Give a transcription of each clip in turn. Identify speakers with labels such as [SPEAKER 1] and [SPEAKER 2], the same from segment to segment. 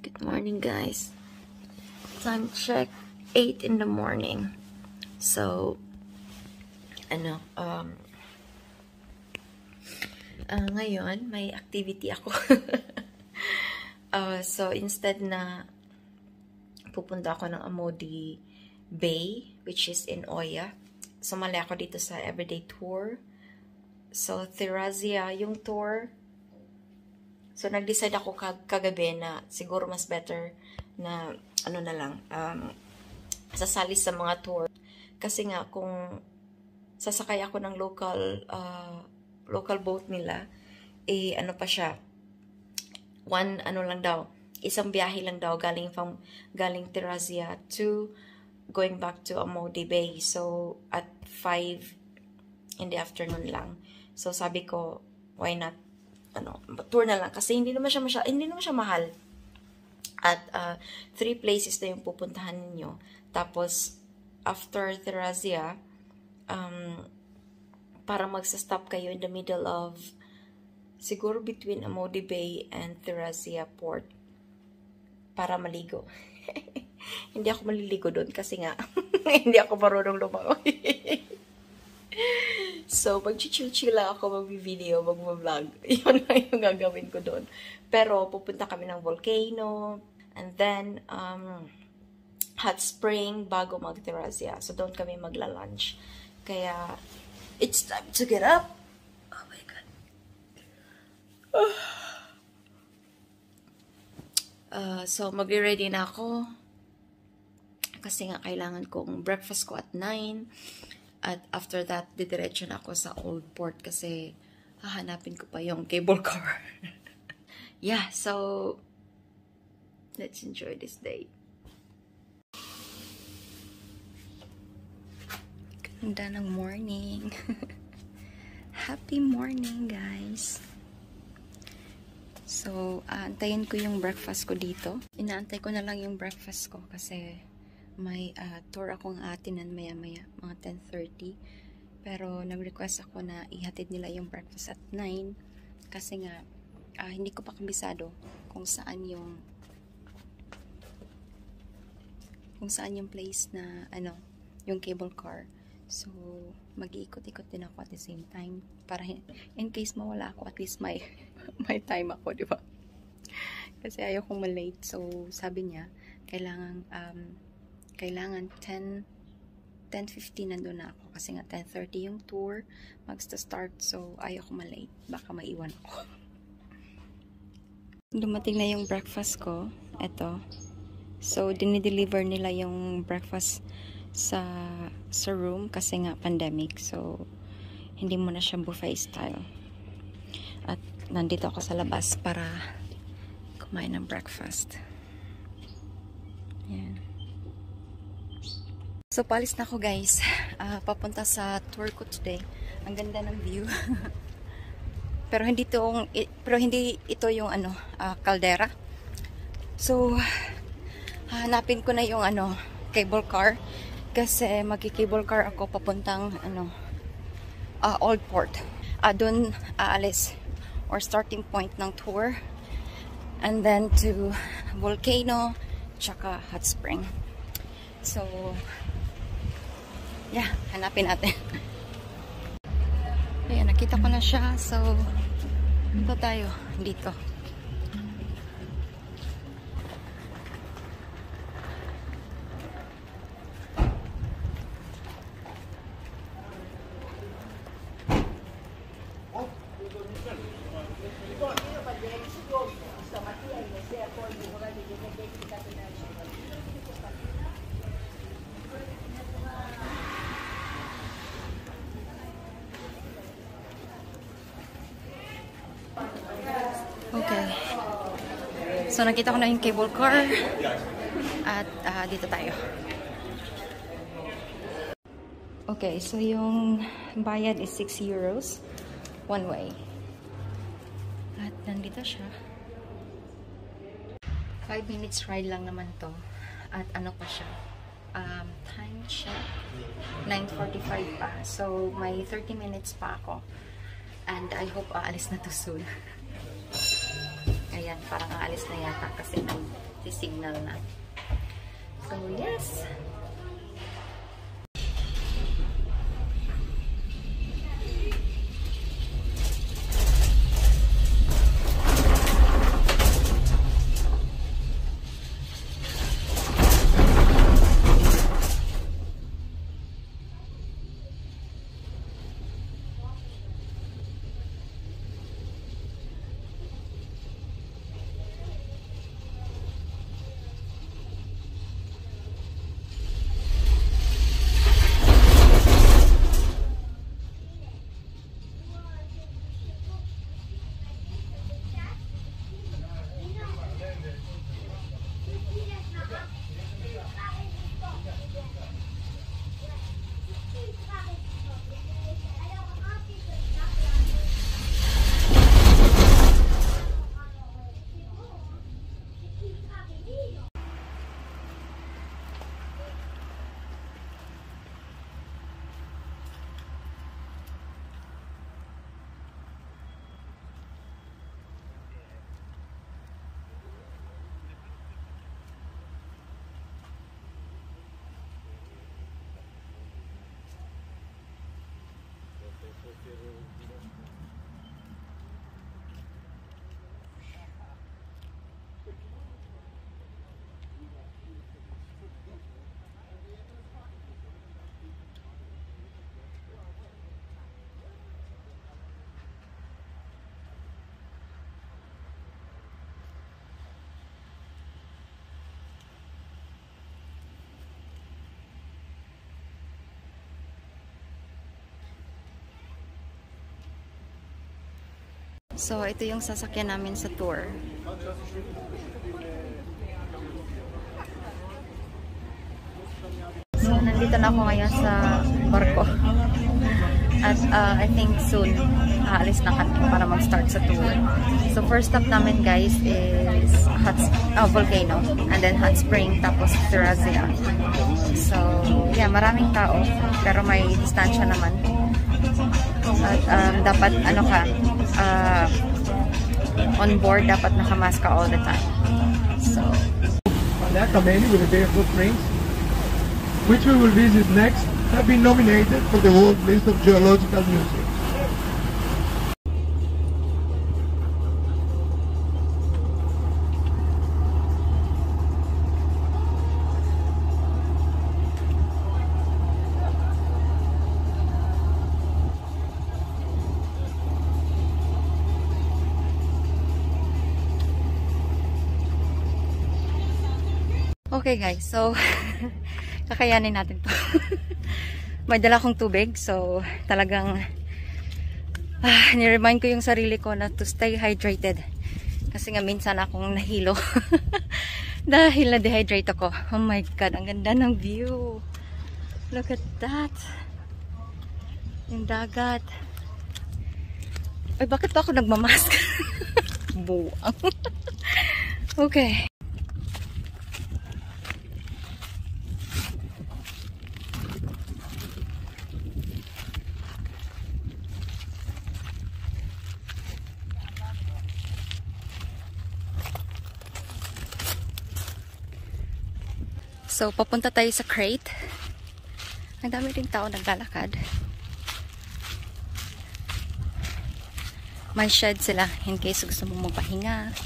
[SPEAKER 1] Good morning, guys. Time check, 8 in the morning. So, ngayon, may activity ako. So, instead na pupunta ako ng Amodi Bay, which is in Oya, sumali ako dito sa everyday tour. So, Thirasia yung tour. So, nag-decide ako kagabi na siguro mas better na, sasali sa mga tour. Kasi nga, kung sasakay ako ng local boat nila, pa siya, isang biyahe lang daw, galing Thirasia to, going back to Amodi Bay. So, at 5 in the afternoon lang. So, sabi ko, why not, tour na lang. Kasi hindi naman siya mahal. At 3 places na yung pupuntahan ninyo. Tapos, after Thirasia, para magsa-stop kayo in the middle of, siguro between Amodi Bay and Thirasia Port, para maligo. Hindi ako maliligo doon kasi nga, hindi ako marunong lumangoy. So, mag-chill lang ako, mag-video, mag-vlog. Yun lang yung gagawin ko doon. Pero, pupunta kami ng Volcano, and then, hot spring, bago mag-Thirasia. So, doon kami magla-lunch. Kaya, it's time to get up. Oh my God. So, mag-ready na ako. Kasi nga, kailangan kong breakfast ko at 9. At after that, didiretso na ako sa Old Port kasi hahanapin ko pa yung cable car. Yeah, so let's enjoy this day. Ganda ng morning. Happy morning, guys. So, antayin ko yung breakfast ko dito. Inaantay ko na lang yung breakfast ko kasi may tour akong atinan maya-maya, mga 10:30. Pero nag-request ako na ihatid nila yung breakfast at 9 kasi nga hindi ko pa kabisado kung saan yung place na yung cable car. So mag-iikot-ikot din ako at the same time para in case mawala ako, at least may time ako, di ba? Kasi ayaw kong malate. So sabi niya kailangan 10:15 nandun na ako kasi nga 10:30 yung tour magsta-start, so ayoko malate, baka maiwan ako. Dumating na yung breakfast ko, eto. So dinideliver nila yung breakfast sa room kasi nga pandemic, so hindi mo na siya buffet style. At nandito ako sa labas para kumain ng breakfast. Yan. So, palis na ako, guys. Papunta sa tour ko today. Ang ganda ng view. pero hindi ito yung Caldera. So, hanapin ko na yung cable car kasi magki-cable car ako papuntang Old Port. Doon aalis or starting point ng tour. And then to Volcano tsaka Hot Spring. So, yeah, hanapin natin. Ayan, nakita ko na siya. So, ito tayo. Dito. Okay. So, nakita ko na yung cable car. At dito tayo. Okay, so yung bayad is 6 euros. One way. At nandito siya. 5 minutes ride lang naman to. At pa siya. Time check. 9:45 pa. So, may 30 minutes pa ako. And I hope aalis na to soon. Ayan. Ayan, parang aalis na yata kasi nag-signal na. So, yes! So, ito yung sasakyan namin sa tour. So, nandito na ako ngayon sa barko. At I think soon, aalis na kami para mag-start sa tour. So, first stop namin guys is Volcano. And then Hot Spring, tapos Thirasia. So, yeah, maraming tao. Pero may distansya naman. At dapat, on board, dapat nakamask ka all the time. So,
[SPEAKER 2] Many with a day of footprints, which we will visit next, have been nominated for the World List of Geological Museums.
[SPEAKER 1] okay guys, so kakayanin natin to. May dala akong tubig, so talagang ni-remind ko yung sarili ko na to stay hydrated. Kasi nga minsan akong nahilo dahil na-dehydrate ako. Oh my god, ang ganda ng view. Look at that. Yung dagat. Ay, bakit pa ako nagmamask? Buwang. Okay. So, papunta tayo sa crate. Ang dami rin tao naglalakad. May shed sila in case gusto mong magpahinga.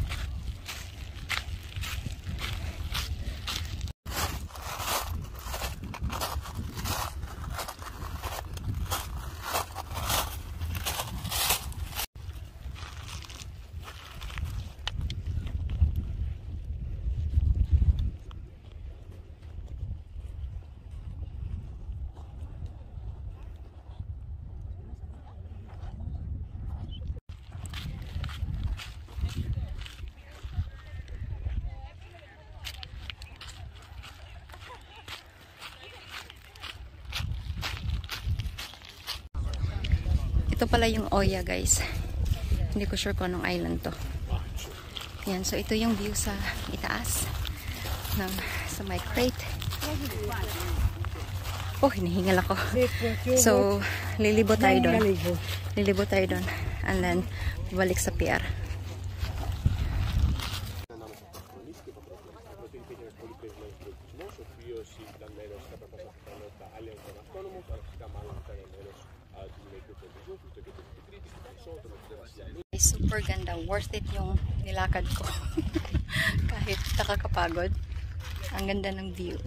[SPEAKER 1] Ito pala yung Oya guys. Hindi ko sure kung anong island to. Yan, so ito yung view sa itaas ng sa my crate. Oh, hinihingal ako. So, lilibot tayo doon. Lilibot tayo doon. And then, balik sa pier. Super ganda. Worth it yung nilakad ko. Kahit nakakapagod. Ang ganda ng view.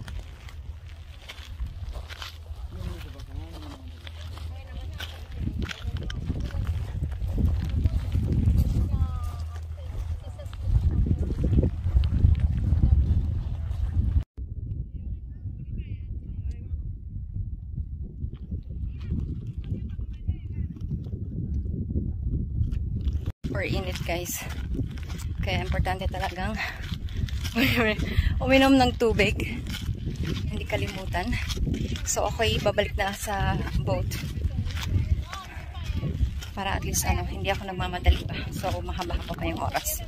[SPEAKER 1] Super init guys. Kaya importante talagang uminom ng tubig. Hindi kalimutan. So ako'y babalik na sa boat. Para at least hindi ako nagmamadali pa. So mahaba pa yung oras.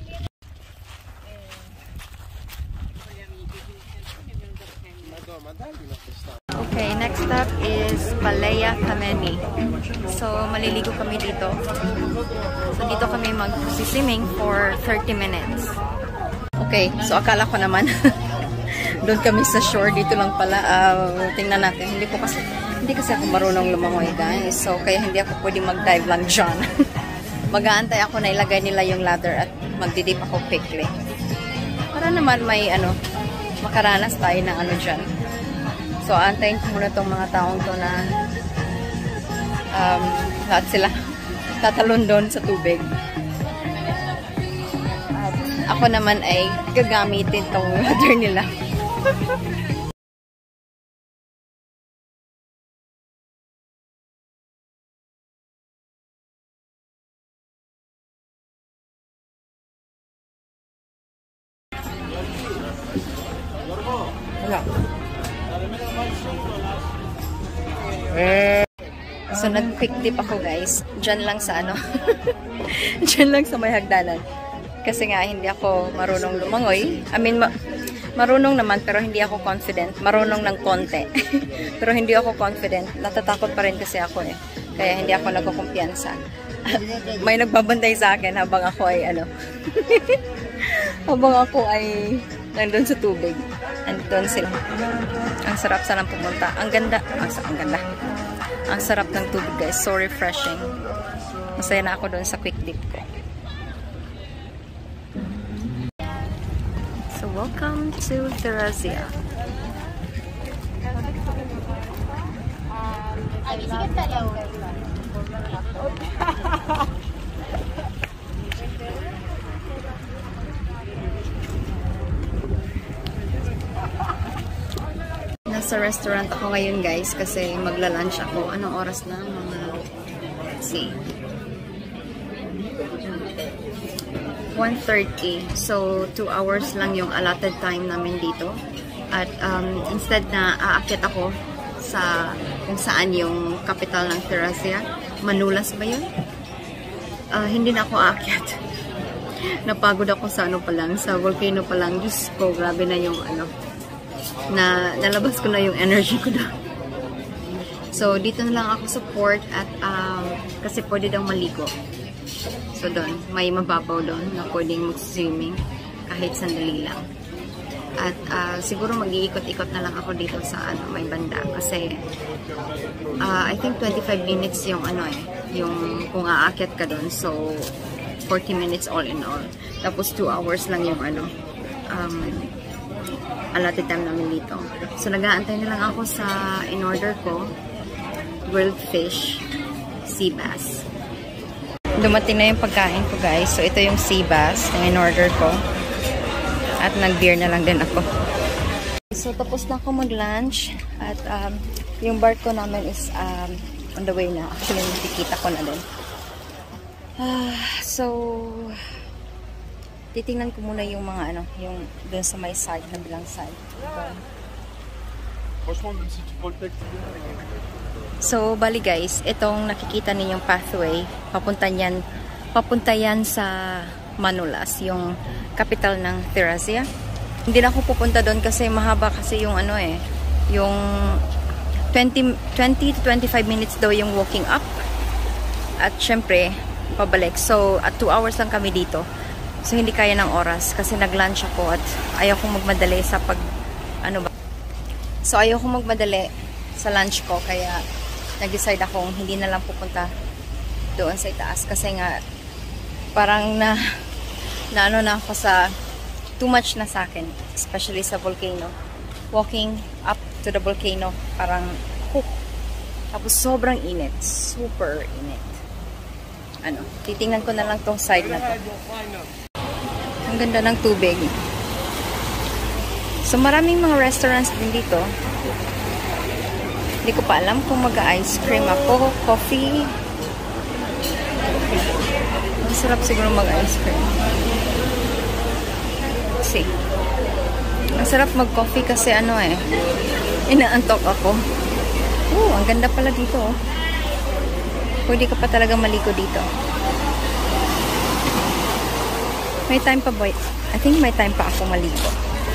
[SPEAKER 1] Okay, next stop is Palaya Kameni. So, maliligo kami dito. So, dito kami mag-swimming for 30 minutes. Okay, so akala ko naman doon kami sa shore. Dito lang pala. Tingnan natin. Hindi kasi ako marunong lumangoy guys. So, kaya hindi ako pwede mag-dive lang dyan. Mag-aantay ako na ilagay nila yung ladder at magdidip ako quickly. Para naman may makaranas tayo ng dyan. So, antayin ko muna itong mga taong to na lahat sila tatalon doon sa tubig. At ako naman ay gagamitin itong ladder nila. So, nag-quick dip ako guys. Diyan lang sa Diyan lang sa may hagdanan. Kasi nga, hindi ako marunong lumangoy. I mean, marunong naman pero hindi ako confident. Marunong ng konti. Pero hindi ako confident. Natatakot pa rin kasi ako eh. Kaya hindi ako nagkukumpiyansa. May nagbabantay sa akin habang ako ay habang ako ay nandun sa tubig. Andun sila. Ang sarap sanang pumunta. Ang ganda. Ang ganda. Ang sarap ng tubig guys. So refreshing. Masaya na ako doon sa quick dip ko. So welcome to Thirasia. Nasa restaurant ako ngayon guys kasi magla-lunch ako. Anong oras na? Let's see. 1:30. So 2 hours lang yung allotted time namin dito. At instead na aakyat ako sa kung saan yung capital ng Thirasia. Manulas ba yun? Hindi na ako aakyat. Napagod ako sa pa lang, sa Volcano pa lang. Diyos ko, grabe na yung na nalabas ko na yung energy ko doon. So, dito na lang ako sa port at kasi pwede daw maligo. So, doon, may mababaw doon na pwedeng mag-swimming kahit sandali lang. At siguro mag-iikot-ikot na lang ako dito sa may banda kasi I think 25 minutes yung yung kung aakyat ka doon. So, 40 minutes all in all. Tapos 2 hours lang yung allotted time namin dito. So, nag-aantay na lang ako sa in-order ko, grilled fish, sea bass. Dumating na yung pagkain ko, guys. So, ito yung sea bass na in-order ko. At nag-beer na lang din ako. So, tapos na ako mag-lunch. At yung barko namin is on the way na. Actually, nakikita ko na din. So, titingnan ko muna yung mga yung dun sa may side, na bilang side. So, bali guys, itong nakikita ninyong pathway, papunta yan sa Manolas, yung capital ng Thirasia. Hindi na ako pupunta doon kasi mahaba kasi yung yung 20 to 25 minutes daw yung walking up. At syempre, pabalik. So, at 2 hours lang kami dito. So, hindi kaya ng oras kasi nag-lunch ako at ayaw kong magmadali sa ano ba. So, ayoko magmadali sa lunch ko. Kaya, nag-decide akong hindi na lang pupunta doon sa itaas. Kasi nga, parang ano na ako sa too much na sa akin. Especially sa volcano. Walking up to the volcano, parang, tapos sobrang init. Super init. Ano, titingnan ko na lang tong side na to. Ang ganda ng tubig. So, maraming mga restaurants din dito. Hindi ko pa alam kung mag-ice cream ako, coffee. Ang sarap siguro mag-ice cream. See. Ang sarap mag-coffee kasi ano inaantok ako. Ang ganda pala dito. Pwede ka pa talaga maligo dito. May time pa boy. I think may time pa ako maligo.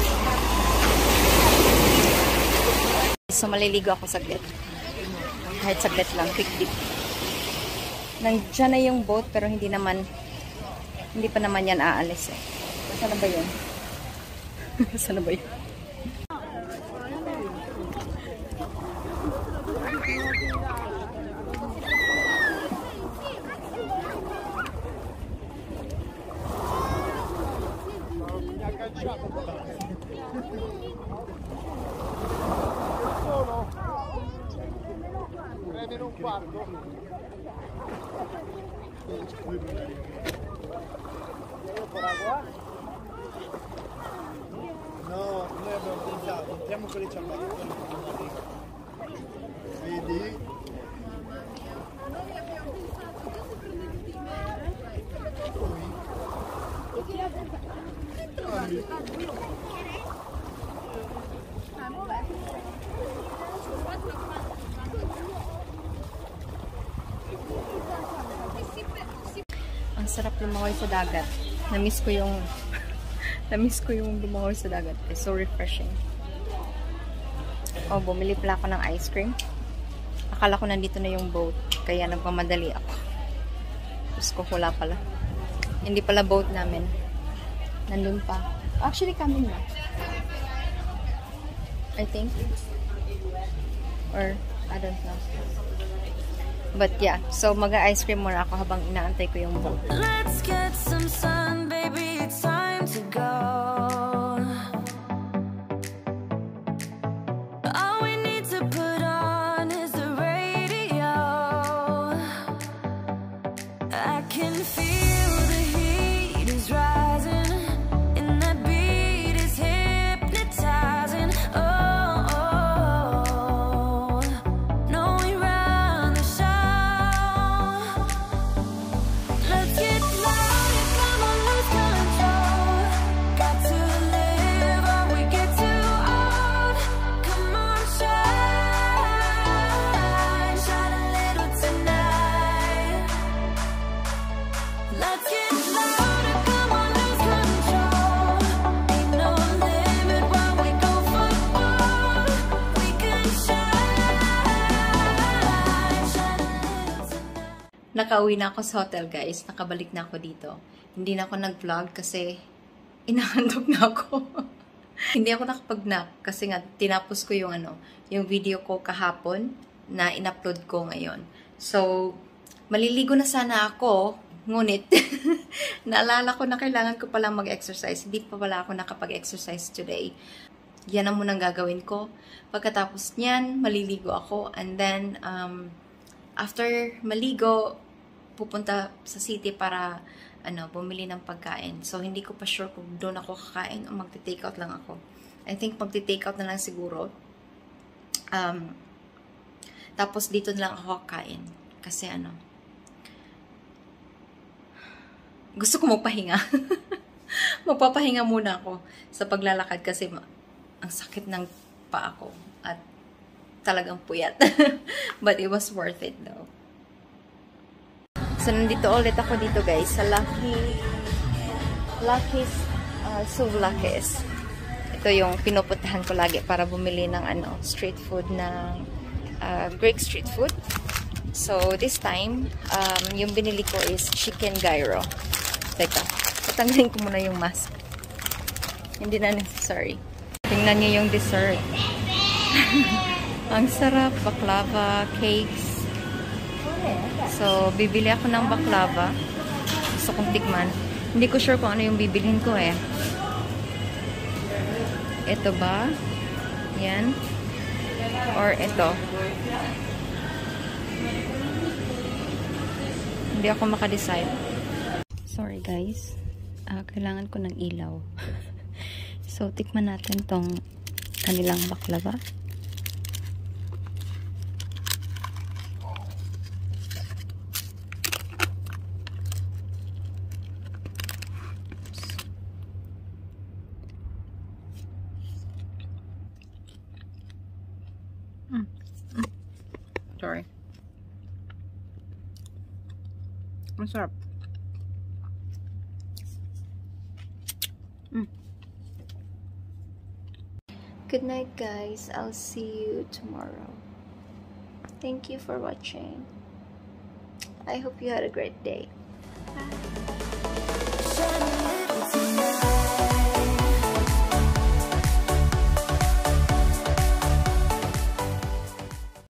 [SPEAKER 1] So, maliligo ako saglit. Kahit saglit lang. Quick dip. Nandiyan na yung boat pero hindi pa naman yan aalis eh. Saan na ba yun? Saan na ba yun?
[SPEAKER 2] No, noi abbiamo pensato, entriamo con le ciabatte. Vedi?
[SPEAKER 1] Ang sarap lumangoy sa dagat. Na-miss ko yung lumangoy sa dagat. It's so refreshing. Oh, bumili pala ako ng ice cream. Akala ko nandito na yung boat. Kaya nagmamadali ako. Tapos ko wala pala. Hindi pala boat namin. Nandun pa. Actually, coming na. I think. Or, I don't know. But yeah, so mag-ice cream muna ako habang inaantay ko yung boat.
[SPEAKER 3] Let's get some sun, baby, it's time to go. All we need to put on is the radio. I can feel the heat is rising, and that beat is hypnotizing. No, we run the show. Let's get loud, come on, lose control. Got to live or we get too old. Come on, shine, shine a little tonight. Let's get louder, come on, lose control. Ain't no limit while we go for more. We can shine, shine a little tonight.
[SPEAKER 1] Nakauwi na ako sa hotel, guys. Nakabalik na ako dito. Hindi na ako nag-vlog kasi inahandog na ako. Hindi ako nakapag-nap kasi nga tinapos ko yung yung video ko kahapon na in-upload ko ngayon. So, maliligo na sana ako, ngunit naalala ko na kailangan ko palang mag-exercise. Hindi pa pala ako nakapag-exercise today. Yan ang munang gagawin ko. Pagkatapos niyan, maliligo ako. And then, after maligo, pupunta sa city para bumili ng pagkain. So, hindi ko pa sure kung doon ako kakain o magti-take out lang ako. I think magti-take out na lang siguro. Tapos, dito na lang ako kakain. Kasi gusto ko magpahinga. Magpapahinga muna ako sa paglalakad kasi ang sakit ng paa ko at talagang puyat. But it was worth it though. So, nandito ulit ako dito, guys, sa Lucky's. Ito yung pinupuntahan ko lagi para bumili ng street food ng Greek street food. So, this time, yung binili ko is chicken gyro. Teka, tatanggalin ko muna yung mask. Hindi na necessary. Tingnan niyo yung dessert. Ang sarap, baklava, cakes. So, bibili ako ng baklava. Gusto kong tikman. Hindi ko sure kung ano yung bibilhin ko eh. Ito ba? Yan. Or ito. Hindi ako makadecide. Sorry guys. Kailangan ko ng ilaw. So, tikman natin tong kanilang baklava. Sorry. Masarap. Good night, guys. I'll see you tomorrow. Thank you for watching. I hope you had a great day. Bye.